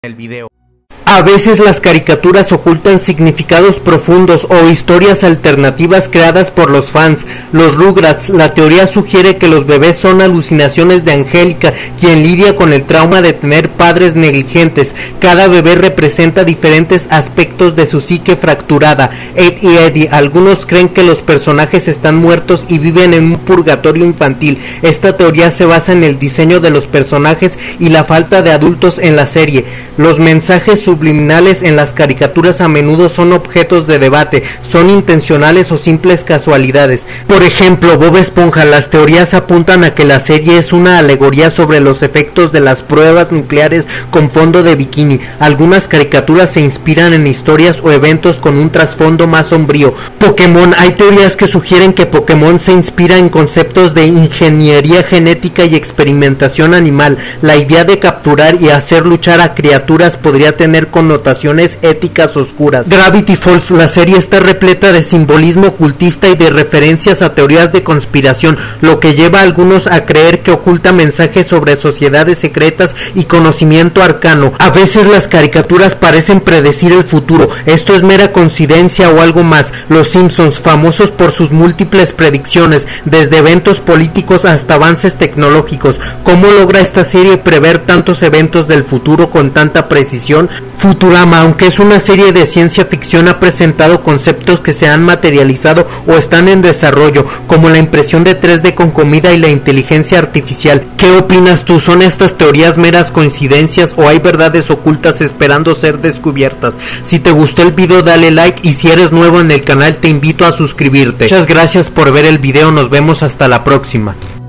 el video. A veces las caricaturas ocultan significados profundos o historias alternativas creadas por los fans. Los Rugrats, la teoría sugiere que los bebés son alucinaciones de Angélica, quien lidia con el trauma de tener padres negligentes. Cada bebé representa diferentes aspectos de su psique fracturada. Ed y Eddie, algunos creen que los personajes están muertos y viven en un purgatorio infantil. Esta teoría se basa en el diseño de los personajes y la falta de adultos en la serie. Los mensajes subliminales en las caricaturas a menudo son objetos de debate, son intencionales o simples casualidades. Por ejemplo, Bob Esponja, las teorías apuntan a que la serie es una alegoría sobre los efectos de las pruebas nucleares con fondo de bikini. Algunas caricaturas se inspiran en historias o eventos con un trasfondo más sombrío. Pokémon, hay teorías que sugieren que Pokémon se inspira en conceptos de ingeniería genética y experimentación animal. La idea de capturar y hacer luchar a criaturas podría tener connotaciones éticas oscuras. Gravity Falls, la serie está repleta de simbolismo ocultista y de referencias a teorías de conspiración, lo que lleva a algunos a creer que oculta mensajes sobre sociedades secretas y conocimiento arcano. A veces las caricaturas parecen predecir el futuro. Esto es mera coincidencia o algo más. Los Simpsons, famosos por sus múltiples predicciones, desde eventos políticos hasta avances tecnológicos. ¿Cómo logra esta serie prever tantos eventos del futuro con tanta precisión? Futurama, aunque es una serie de ciencia ficción, ha presentado conceptos que se han materializado o están en desarrollo, como la impresión de 3D con comida y la inteligencia artificial. ¿Qué opinas tú? ¿Son estas teorías meras coincidencias o hay verdades ocultas esperando ser descubiertas? Si te gustó el video, dale like, y si eres nuevo en el canal te invito a suscribirte. Muchas gracias por ver el video, nos vemos hasta la próxima.